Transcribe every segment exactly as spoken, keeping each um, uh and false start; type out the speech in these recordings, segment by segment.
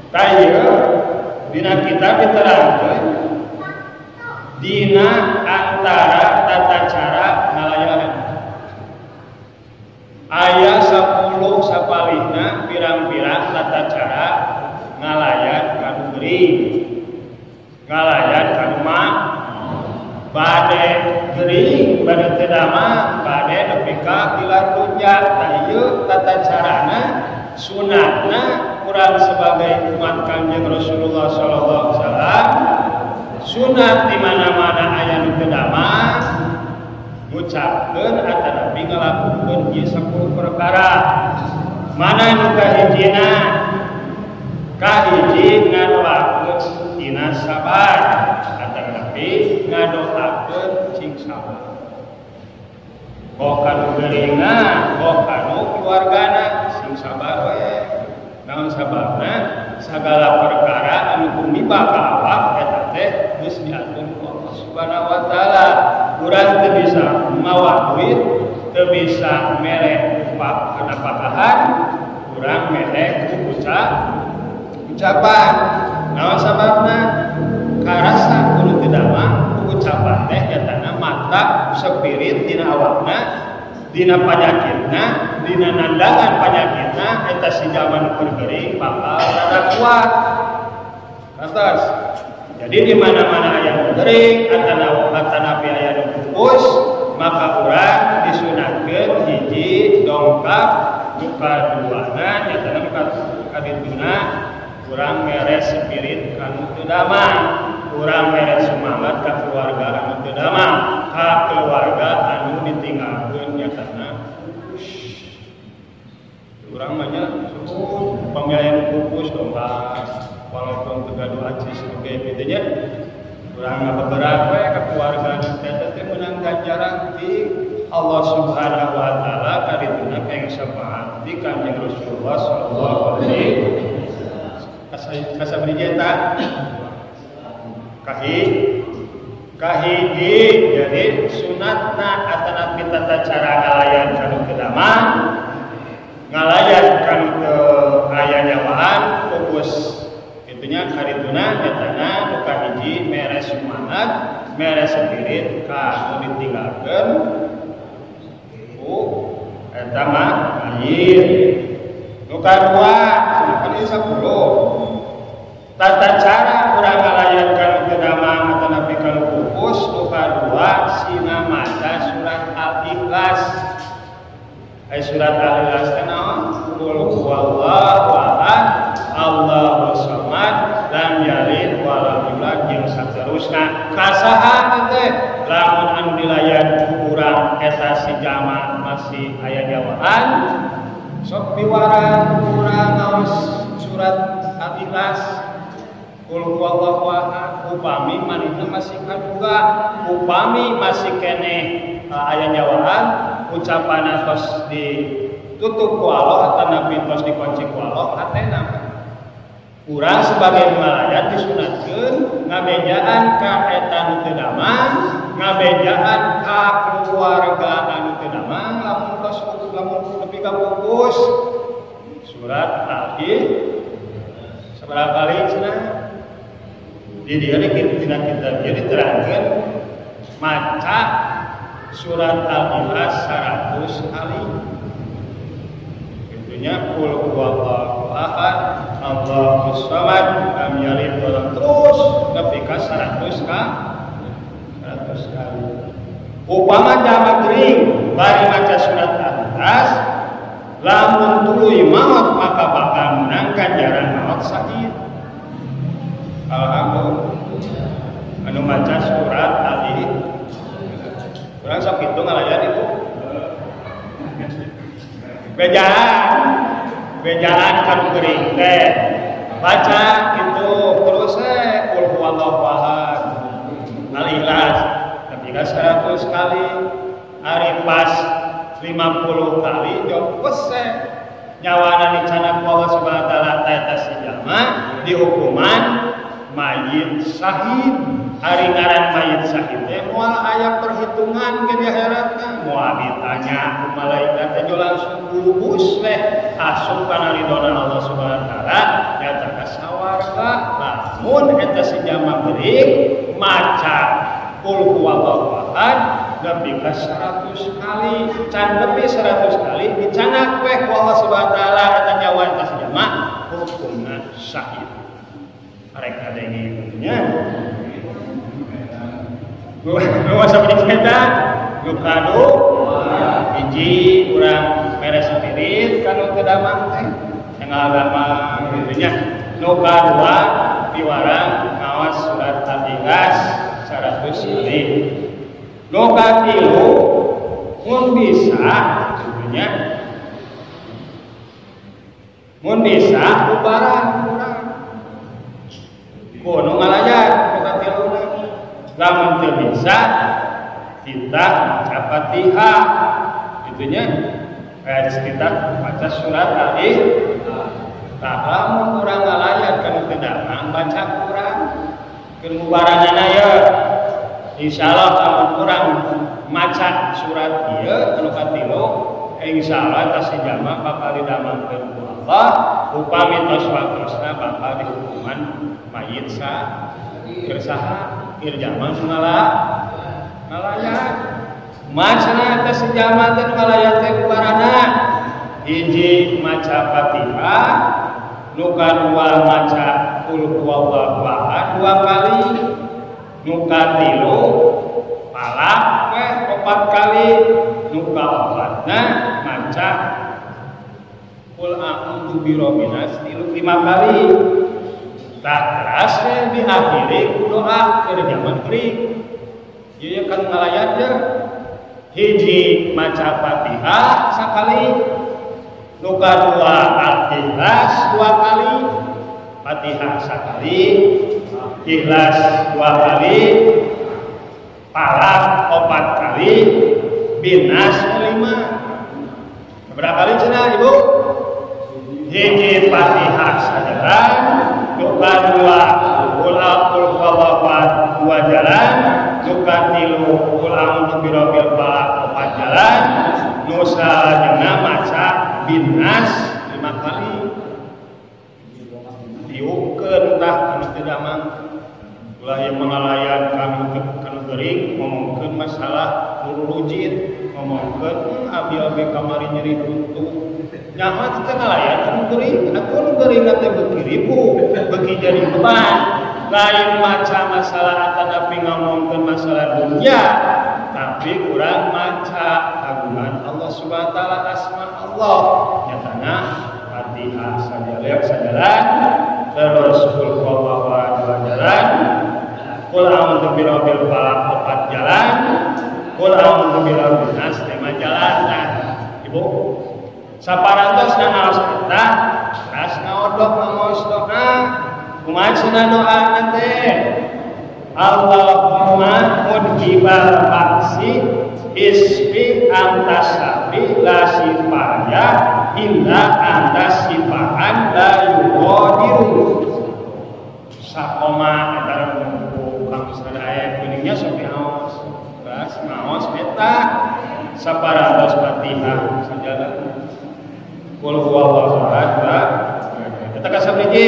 Tayo dina kitab diterangkeun dina antara tata cara ngalayan. Aya sepuluh sapalihna pirang-pirang tata cara ngalayan kanu gering. Ngalayan kanu mah bade gering, bade teu damang, bade nepi ka tilar dunya. Tah ieu tata carana sunatna urang sebagai umat Kanjeng Rasulullah sallallahu alaihi wasallam sunat di mana-mana aya nu teu damang ngucapkeun atanapi ngalakukeun ieu sepuluh perkara. Mana nu kahijina? Kahiji ngadoakeun tina sabar atanapi ngadoakeun cing sabar. Boh kanu geuringna, boh kanu keluargana sing sabar we. Naon sababna? Sagala perkara anu kumiba ka awak eta teh geus diatur ku Allah Subhanahu wa taala. Urang teu bisa mawa duit, teu bisa mere upah kana pakahan, urang mere ku ucapan. Naon sababna? Karasa kudu teu damang ku ucapan teh etana mata spirit dina awakna, dina panyakitna, dina nandangan panyakitna eta si jaman pergering bakal rada kuat. Atas. Jadi di mana-mana aya gering atanapi atanapi aya nu pupus, maka urang disunatkeun hiji dongkap, nu kaduana nyatana kadituna urang mere spirit kanu teu damang, urang mere semangat ka keluarga anu teu damang, ka keluarga anu ditinggalkeun nyatana. Urang mah nya pamilihan pupus dongkap walaupun tegaduh acis oke gitu nya. Urang beberapa ka keluarga teh teh meunang ganjaran ti Allah Subhanahu wa taala kadituna keng syafaat di Kanjeng Rasulullah sallallahu alaihi wasallam. Kasabri eta kahi kahiji jadi sunatna atanapi tata cara ngalayan kanu teu damang, ngalayan kanu teu aya nyawaan fokus itunya karituna etana nu kahiji mere semangat, mere spirit ka nu ditinggalkeun ku eta mah lain. Nu kadua kan ieu sapuluh tata cara urang ngalayan kanu teu damang atanapi kanu pupus. Nu kadua sina maca surat Al-Ikhlas. Ai surat Al-Ikhlas teh naon? Qul huwallahu ahad, Allahus samad, lam yalid wa lam yulad jeung saterusna. Kasaha teh lamun anu dilayan ku urang eta si jama masih aya nyawaan sok piwaran urang ngaos surat Al-Ikhlas. Qul huwallahu ahad, upami manehna masih kaduga, upami masih keneh aya nyawaan ucapan tos ditutup ku Allah atanapi tos dikunci ku Allah hatena. Urang sebagai malayan disunatkeun ngabejaan ka eta nu teu damang, ngabejaan ka keluarga anu teu damang lamun tos lamun nepi ka pupus. Surat Al-Ikhlas sabaraha kali cenah? Di dieu dina kitab ieu diterangkeun maca surat Al-Ikhlas seratus kali. Intinya qul huwallahu ahad, Allahus samad, lam yalid wa lam terus nepi ka seratus kali. Upama jama gering bari maca surat Al-Ikhlas lamun tuluy maot maka bakal menang ganjaran maot syahid. Alhamdulillah. Anu maca surat Al-Ikhlas urang sok kitu ngalayan ibu. Bejaan, bejaan kanu gering teh baca itu terus eh qul huwallahu ahad, Al-Ikhlas tapi ka seratus kali, ari pas lima puluh kali jog pese nyawana dicanak Allah Subhanahu wa taala eta si jalma dihukuman mayit syahid. Ari ngaran mayit syahid teh moal aya perhitungan ke di akhiratna. Moal ditanya ku malaikat teh langsung bulubus weh asup kana ridona Allah Subhanahu wa taala nyata ka sawarga. Lamun eta si jama geuring maca qul huwallahu ahad nepi ka seratus kali, can nepi seratus kali dicanak weh ku Allah Subhanahu wa taala eta nyawa eta si jama hukumna syahid. Arek ada yang punya gua sampai cerita gua kado hiji urang beres spirit kanu teu damang teh yang agama gitunya. Nu kadua piwarang ngawas surat Al-Ikhlas seratus kali. Nu katilu mun bisa gitunya mun bisa bubaran urang kudu ngalayan nu katiluna. Lamun teu bisa kita baca Fatihah gitunya. Kayak kita baca surat Al-Ikhlas. Tah lamun urang ngalayan kana teu damang baca Quran keur mubaranana ya. Insyaallah lamun urang maca surat ieu anu katilu insyaallah tas jama bakal didamangkeun ku Allah upami tos waktosna bakal dihukuman mayit sa keur saha keur jama ngala ngalayan. Macana eta sejama teh ngalayan teh kubarana hiji maca Fatihah, nu kadua maca qul huwallahu ahad dua kali, nu katilu palak weh opat kali, nu kaopatna maca qul a'udzu birabbil nas lima kali. Tak terasa diakhiri ku doa keur jaman geuring. Ieu kan ngalayan teh hiji maca Fatihah sakali, nu kadua Al-Ikhlas dua kali, Fatihah sakali, Ikhlas dua kali, Falaq opat kali, Binas lima. Berapa kali cenah Ibu? Hiji Fatihah sajalan, nu kadua qul huwallahu ahad dua jalan, nu katilu qul a'udzu birabbil falaq opat jalan, nu salajengna maca Binas lima kali. Diukeun tah anu teu damang ulah yang mengalayan kanu kanu geuring ngomongkeun masalah nurulujin, ngomongkeun abi-abi kamari nyeri tuntu. Nyaho teh ngalayan kanu geuring, atuh nu geuring teh beuki ribu, beuki jadi beban. Lain maca masalah atanapi ngomongkeun masalah dunia, tapi urang maca kagungan Allah Subhanahu wa taala asma Allah. Nyatana Fatihah sajalan sajalan, terus qul huwallahu ahad dua jalan, qul a'udzu birabbil falaq opat jalan, qul a'udzu birabbin nas lima jalan. Nah, Ibu saparantos naos eta ras ngaodok ngamos doa kumaha cenah doana teh Allahumma mujibal faksi isfi antasabi la sifaya illa antasifaan la yughadiru sakoma eta buku kang sadaya kuningnya sok ngaos ras ngaos eta saparantos Fatihah sajalan qul huwallahu ahad eta ka sabiji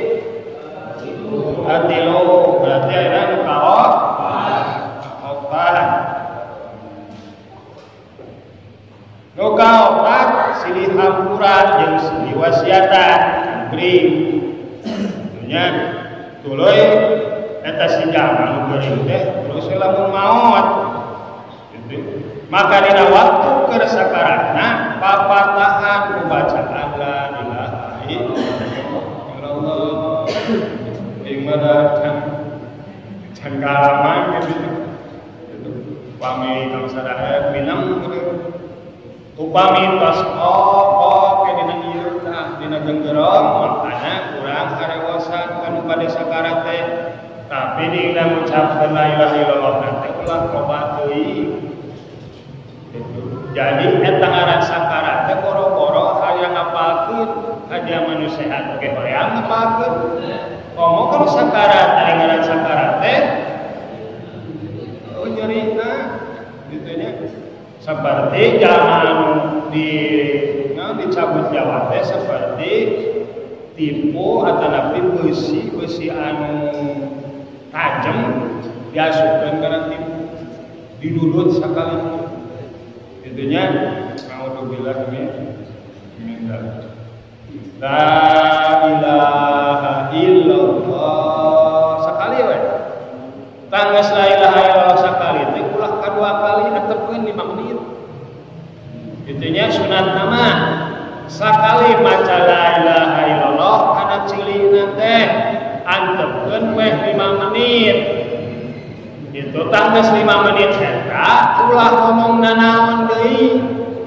atilu berarti aya nu kaot opat nu kaopat silih hampuran jeung silih wasiatan geuring nya tuluy eta si jama nu geuring teh terus lamun maot gitu. Maka dina waktu keur sakaratna papatahan bacaan la ilaha illallah gimana can can galaman gitu upami kang sadaya minang upami tos oh ke dina ieu tah dina genggerong makana urang karewosan kanu bade sakarat teh tapi dina ngucapkeun la ilaha illallah teh ulah loba teuing. Jadi eta ngaran sakarat teh boro-boro hayang ngapalkeun haja manusia teh horeang ngapalkeun ngomong kalau sakarat ari ngaran sakarat teh oh nyeri na gitu nya seperti zaman di nah, dicabut nyawa teh seperti tipu atau napi besi besi anu tajam diasupkan karena tipu didudut sekali itunya naudzubillah min dzalik. La ilaha illallah sekali we tanggas la ilaha illallah sekali teh ulah kadua kali atepkeun lima menit itunya sunat nama sakali maca la ilaha illallah kana cilina teh antepkeun we lima menit itu tanggas lima menit eta ulah ngomong nanaon deui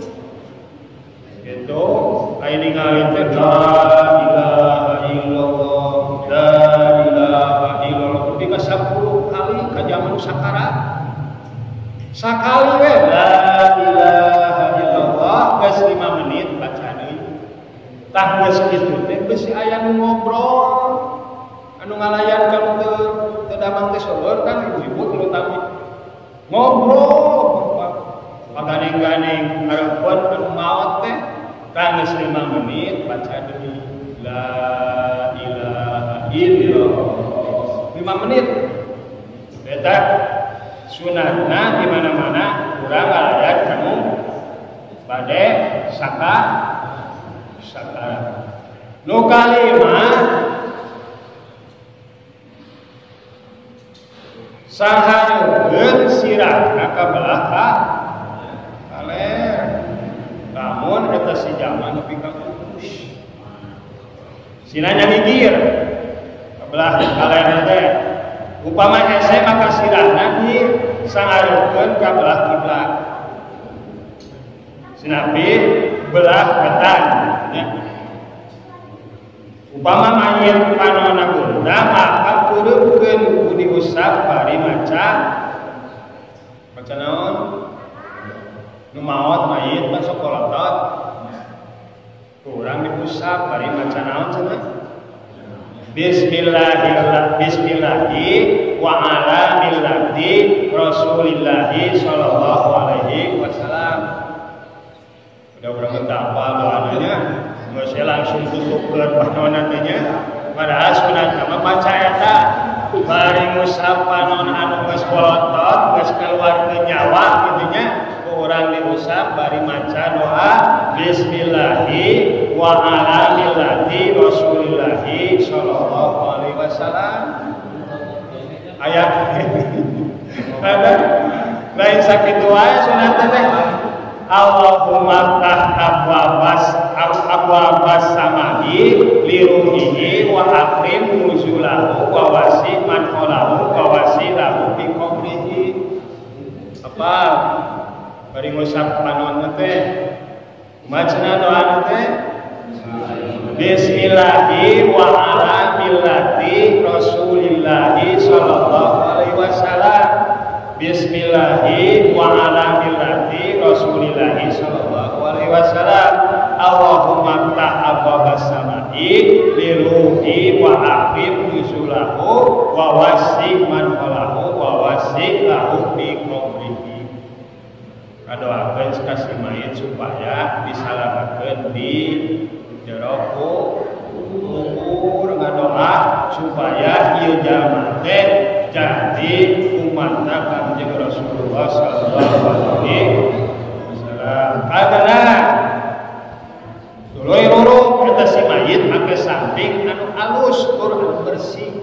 gitu ai ningali teh la ilaha illallah la ilaha illallah tapi ka sepuluh kali ka jaman sakarat sakali we la ilaha illallah geus lima menit baca deui tah geus kitu teh geus aya nu ngobrol anu ngalayan kamu teu teu damang teh seueur kan ibu-ibu terutama ngobrol paganeng-ganeng hareupeun anu maot teh tangis lima menit baca deui la ilaha illallah lima menit eta sunatna di mana-mana urang ngalayan kamu bade saka sakarat nu kalima sahareun sirahna ka belah kaler namun eta si jaman nepi ka kurus sina nyagigir kabelah kalerna teh upama hese maka sirahna di sangareukeun ka belah kiblat sinapi belah wetan nya upama mayit panonna gunda maka kureupkeun kudu diusap bari maca maca naon nu maot mayit pan sokolotot kurang diusap bari maca naon cenah bismillahirrahmanirrahim bismillahi wa ala millati rasulillahi sallallahu alaihi wasallam udah berapa tahap doanya nggak saya langsung tutup ke panonan nya padahal sunat nama baca eta bari ngusap panon anu geus kolotot geus keluarkeun nyawa kitu nya urang diusap bari maca doa bismillahi wa ala millati rasulillahi sallallahu alaihi wasallam ayat ada lain sakitu wae sunat teh Allahumma tah abwabas abwabas samai liruhihi wa akrim nuzulahu wa wasi madkhalahu wa wasilahu fi qabrihi apa bari ngusap panon teh macana doa teh bismillahi wa ala millati rasulillahi sallallahu alaihi wasallam bismillahi wa ala millati rasulillahi sallallahu alaihi wasallam Allahumma ta'abwabas samai liruhi wa aqim nuzulahu wa wasi madkhalahu wa wasi lahu fi qabrihi kadoakeun kasih mayit supaya disalamakeun di jero kubur ngadoa supaya ieu jalma teh jadi umatna Kanjeng Rasulullah sallallahu alaihi wasallam. Kadana tuluy ruruk eta si mayit make samping anu alus tur anu bersih.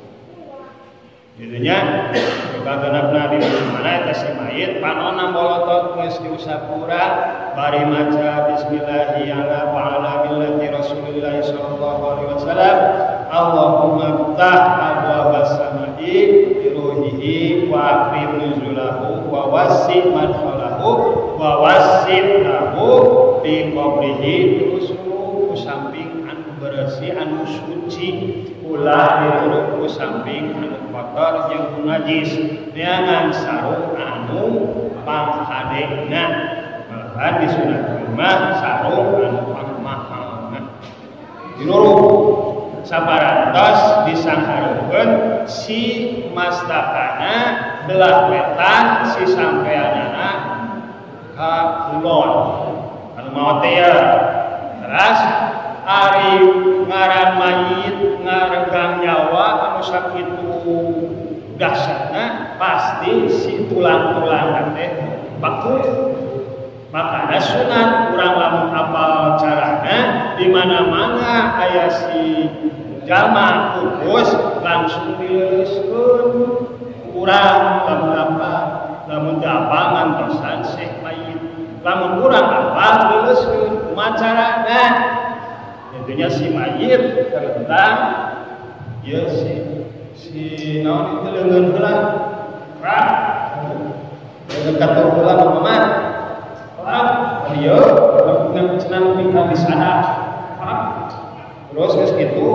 Didinya kagenepna di mana eta si mayit panonna bolotot geus diusap urang bari maca bismillahi ala wa ala millati rasulillah sallallahu alaihi wasallam Allahumma ftah abwabas samai liruhihi wa akrim nuzulahu wa wasi madkhalahu wa wasi lahu fi qabrihi terus ku samping anu bersih anu suci ulah diruruk ku samping anu kotor jeung najis neangan sarung anu panghadegna malahan disunatkeun mah sarung anu pangmahalna diruruk sabarantos disanghareukeun si mastakana belah wetan si sampeanana ka kulon anu maot teh ya. Teras ari ngaran mayit ngaregang nyawa anu sakitu dahsyatna pasti si tulang-tulang teh baku. Makanya sunat kurang lamun apal carana di mana-mana aya si jalma kukus langsung dileuskeun kurang lamun apa lamun apal ngantosan syekh mayit lamun kurang apal dileuskeun kumaha carana intinya si mayit tentang ya si si naon itu leungeun heula rak leungeun katur heula kumaha dia dengan senang tinggal di sana, terus ke situ,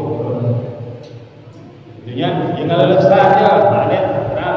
jadinya jangan lelah saja, ada terang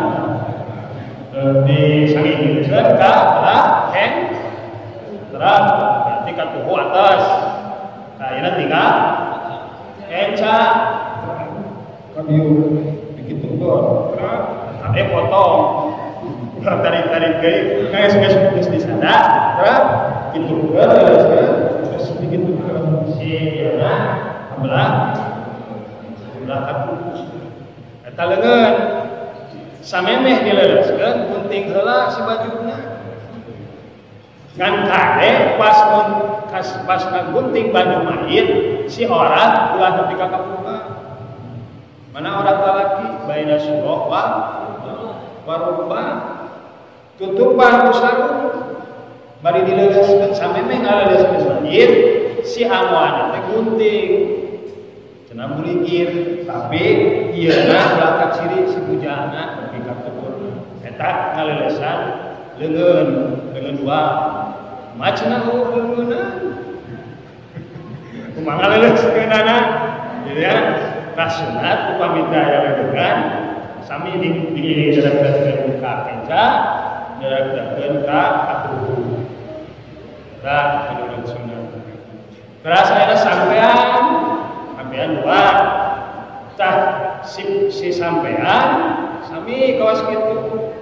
di sangi kita lah, heng, terang, berarti katuhu atas, nah ini tinggal, kenca, kayu, begitu tuh, ada potong. Tarik-tarik gay, kayak segas-segas di sana, terus itu terus terus begitu si na belah belah aku, eta leungeun samemeh dilereskeun gunting heula si bajuna, ngan kade pas mun pas gunting baju mayit si orang ulah nepi ka kapura, mana orang lelaki baina surah wa warubah tutupan usahun bari dilereskeun samemeh ngalereskeun mayit si anu ana teh gunting cenah buligir tapi ieuna belakang ciri si bujana nepi ka tutur eta ngaleresan leungeun leungeun dua macana oh leungeunna kumaha ngalereskeunana ya rasunat upami aya leungeun sami di di dalam ka kenca dalam ka atuh da menurut sunnah terus ada sampean sampean dua tah si, si sampean sami kawas kitu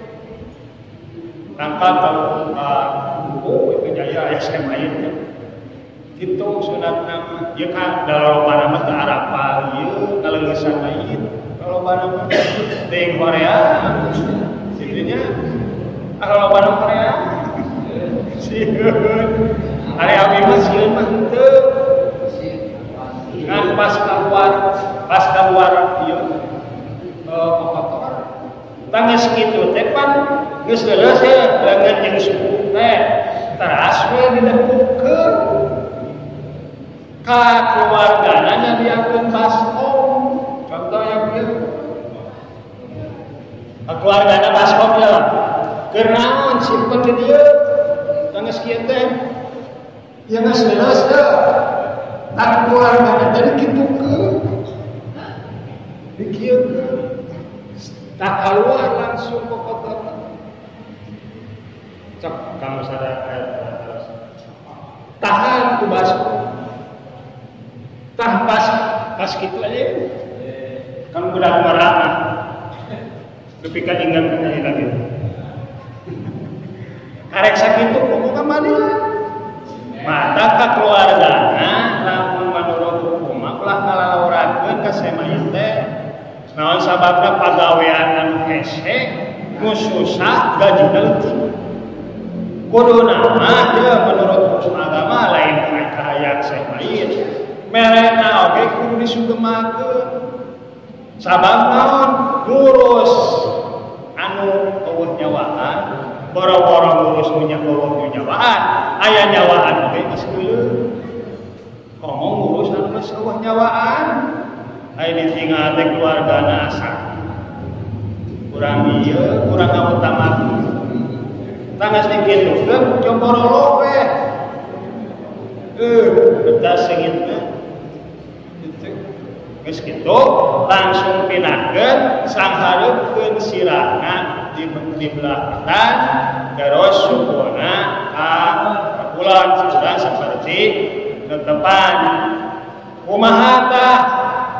tangkal kalau buku itu jaya S M A nya kitu sunat nama ieu ka dalolobana mah teu arapal ieu ngaleungeusan mayit kalau barang di Korea situnya kalau barang Korea sieun hari abi mah sieun mah henteu ngan pas keluar pas keluar ieu kotor tangis kitu teh pan geus leuleus ya leungeun jeung suku teh teras we didekukeun ka keluargana nyadiakeun baskom contoh yang dia keluarganya baskom ya kenaon simpen di dia tangis kieu teh yang geus leuleus teh tak keluarganya tadi kitu ke dikieukeun tak keluar langsung ke kotor cek kang sadaya tahan ku baskom tah pas pas kitu aja kan budak marana tapi kan ingat kan lagi karek sakitu kudu kamari mata ka keluargana lamun menurut hukum ulah ngalalaurakeun ka semayit teh naon sababna pagawean anu hese nu susah gajina leutik kuduna mah teu menurut hukum agama lain kahayang semayit merena oge kudu disugemakeun sabab naon ngurus anu eueuh nyawaan boro-boro ngurus nu eueuh nyawaan aya nyawaan ge geus heuleung komo ngurus anu geus eueuh nyawaan aya ditinggal teh keluargana asa kurang ieu kurang ngutamakeun tangis dikitukeun jomboro lope eh eta sengitna geus kitu langsung pinahkeun sanghareupeun sirahna di di belakang terus sukuna ka kulon sudah seperti netepan kumaha tah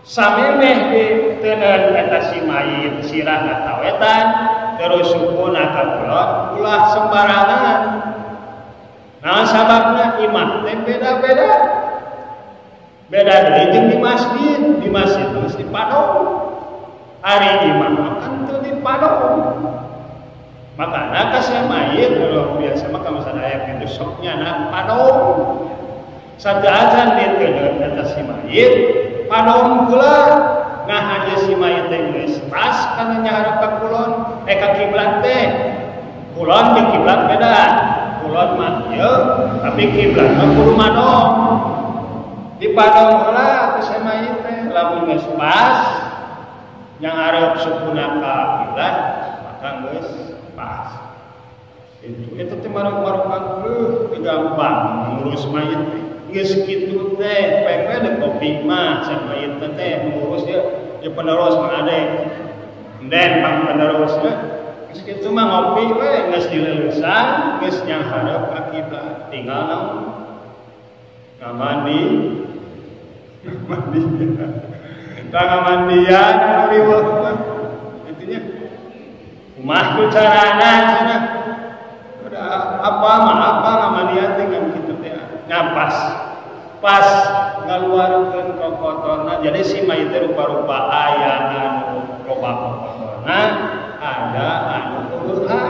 samemeh di tenan eta si mayit sirah ngatawetan terus suku nakakulon ulah sembarangan. Nah sababna imah teh beda-beda. Beda deui jeung di masjid, di masjid terus di padong. Hari imah kan teu di padong. Makana ka sia mayit kalau biasa mah ka sadaya kitu sok nyana padong. Sajajan di teuneun eta si mayit padong heula. Nah aja si mayit teh geus pas kana nyaharep ka kulon, eh ka kiblat teh. Kulon jeung kiblat beda. Kulon mah ieu, tapi kiblat mah kudu madong. Di padong heula ku si mayit teh lamun geus pas nyaharep sukuna ka kiblat, maka geus pas. Itu itu teh marok-marokan leuh gampang ngurus mayit teh. Geus kitu teh pengwe de kopi mah sa mayit teh ngurus dia dia penerus mah ade. Den pang penerusna geus kitu mah ngopi we geus dileusan, geus nyaharep ka kiblat. Tinggal naon? Ngamandi. Mandi. Tangga mandian anu riweuh mah. Intinya kumaha ku carana cenah. Apa mah apa ngamandian teh kan kitu teh. Ngapas pas ngaluarkeun kokotorna jadi si mayit teh rupa-rupa aya anu loba kokotorna ada anu uluhan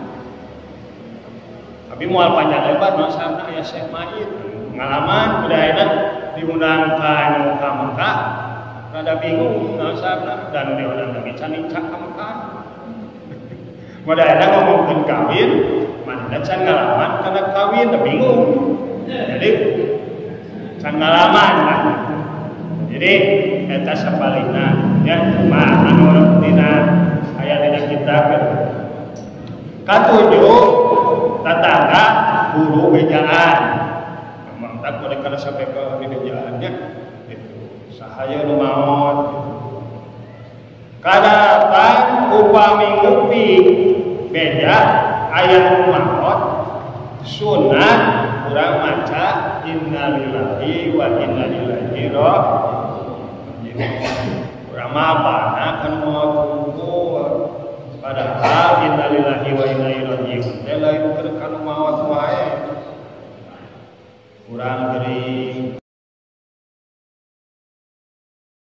tapi moal panjang lebar no sareng aya syekh mayit ngalaman budayana diundang ka anu ka Mekah rada bingung naon sareng dan diundang lagi can ka Mekah budayana ngomongkeun kawin mana can ngalaman kana kawin bingung. Jadi can ngalaman lah. Jadi eta sapaligna ya mah anu dina aya dina kitab katujuh tatangga guru bejaan. Mantap kudu kana sampai ke bejaannya itu sahaya nu maot. Kadatan upami ngupi beja aya nu maot sunah urang maca innalillahi wa inna ilaihi raji'un. Urang mah bana kan mau padahal innalillahi wa inna ilaihi raji'un. Teh lain keur kana